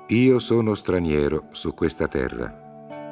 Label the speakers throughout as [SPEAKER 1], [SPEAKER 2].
[SPEAKER 1] Io sono straniero su questa terra.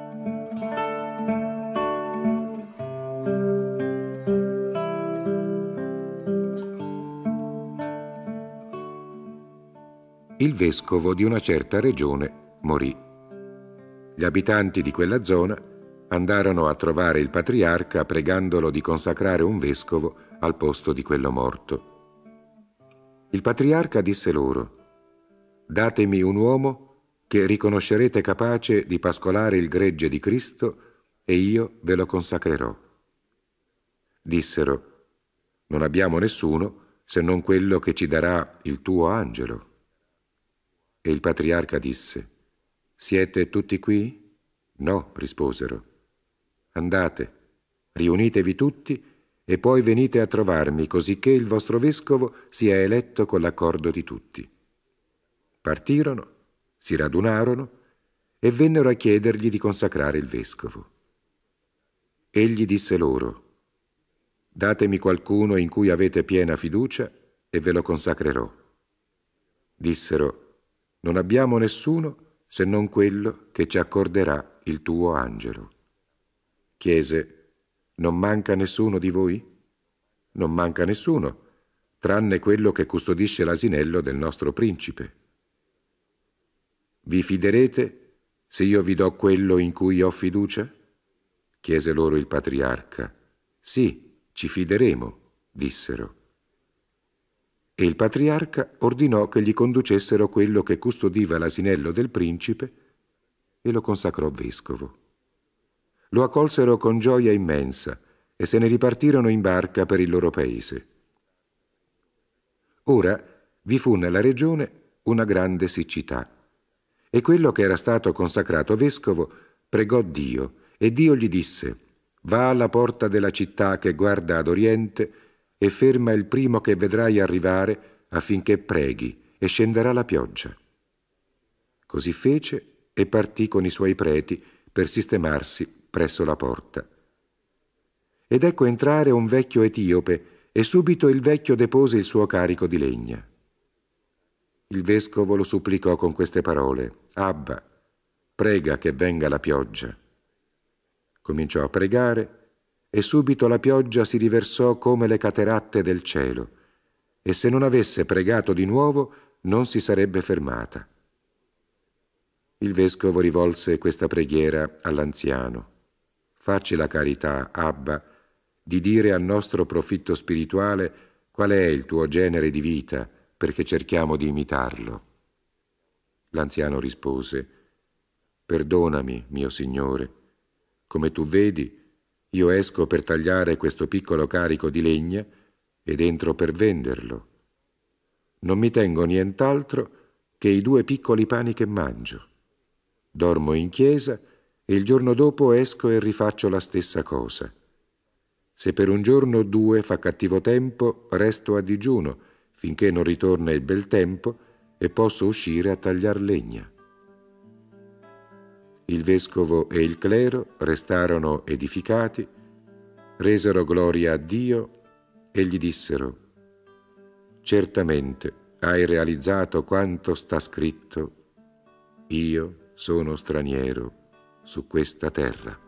[SPEAKER 1] Il vescovo di una certa regione morì. Gli abitanti di quella zona andarono a trovare il patriarca pregandolo di consacrare un vescovo al posto di quello morto. Il patriarca disse loro: «Datemi un uomo che riconoscerete capace di pascolare il gregge di Cristo e io ve lo consacrerò». Dissero: «Non abbiamo nessuno se non quello che ci darà il tuo angelo». E il patriarca disse: «Siete tutti qui?» «No», risposero. «Andate, riunitevi tutti e poi venite a trovarmi, cosicché il vostro vescovo sia eletto con l'accordo di tutti». Partirono, si radunarono e vennero a chiedergli di consacrare il vescovo. Egli disse loro: «Datemi qualcuno in cui avete piena fiducia e ve lo consacrerò». Dissero: «Non abbiamo nessuno se non quello che ci accorderà il tuo angelo». Chiese: «Non manca nessuno di voi?» «Non manca nessuno, tranne quello che custodisce l'asinello del nostro principe». «Vi fiderete se io vi do quello in cui ho fiducia?» Chiese loro il patriarca. «Sì, ci fideremo», dissero. E il patriarca ordinò che gli conducessero quello che custodiva l'asinello del principe e lo consacrò vescovo. Lo accolsero con gioia immensa e se ne ripartirono in barca per il loro paese. Ora vi fu nella regione una grande siccità e quello che era stato consacrato vescovo pregò Dio e Dio gli disse: «Va alla porta della città che guarda ad oriente e ferma il primo che vedrai arrivare affinché preghi e scenderà la pioggia». Così fece e partì con i suoi preti per sistemarsi presso la porta. Ed ecco entrare un vecchio etiope e subito il vecchio depose il suo carico di legna. Il vescovo lo supplicò con queste parole: «Abba, prega che venga la pioggia». Cominciò a pregare e subito la pioggia si riversò come le cateratte del cielo, e se non avesse pregato di nuovo non si sarebbe fermata. Il vescovo rivolse questa preghiera all'anziano: «Facci la carità, Abba, di dire al nostro profitto spirituale qual è il tuo genere di vita, perché cerchiamo di imitarlo». L'anziano rispose: «Perdonami, mio Signore. Come tu vedi, io esco per tagliare questo piccolo carico di legna ed entro per venderlo. Non mi tengo nient'altro che i 2 piccoli pani che mangio. Dormo in chiesa e il giorno dopo esco e rifaccio la stessa cosa. Se per un giorno o 2 fa cattivo tempo, resto a digiuno finché non ritorna il bel tempo e posso uscire a tagliar legna». Il vescovo e il clero restarono edificati, resero gloria a Dio e gli dissero: «Certamente hai realizzato quanto sta scritto: io sono straniero su questa terra».